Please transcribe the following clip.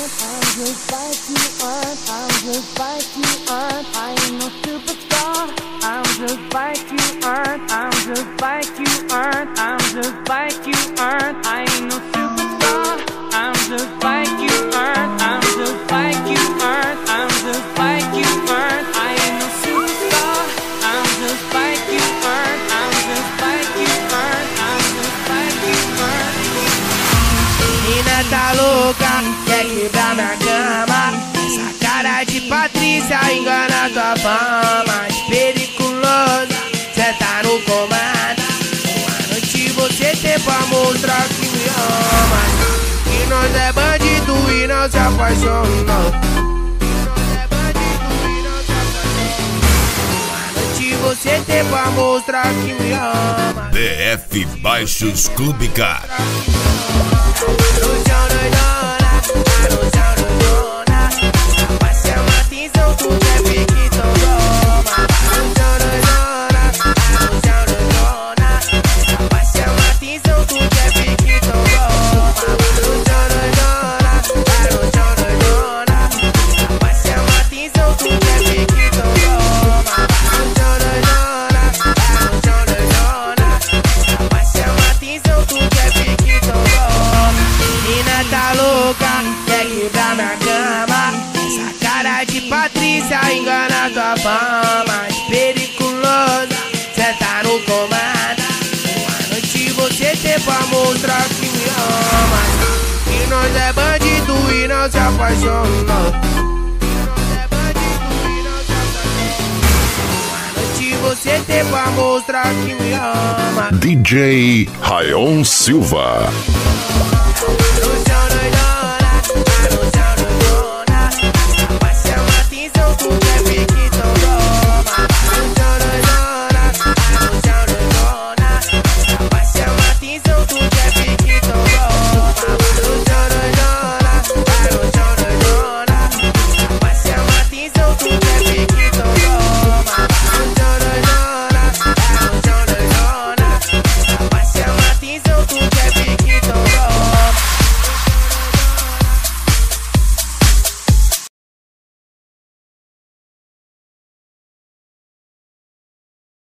just like you are, I'm just like you are. I ain't no superstar. I'm just like you are, I'm just like you are. I'm just like you are. I ain't no superstar. I'm just like you are, I'm just like you are. I'm just like you are. I ain't no superstar. I'm just like you are, I'm just like you are. I'm just like you are. Menina tá louca, quer quebrar minha cama. Essa cara de Patrícia engana tua fama. De periculosa, cê tá no comando. Uma noite você tem pra mostrar que me ama. Que nós é bandido e não se apaixona. Você tem pra mostrar que me ama. BF Baixos Clube Car. Patrícia engana tua fama. De periculosa, cê tá no comando. Uma noite você tem pra mostrar que me ama. Que nós é bandido e não se apaixona. Uma noite você tem pra mostrar que me ama. DJ Rayon Silva.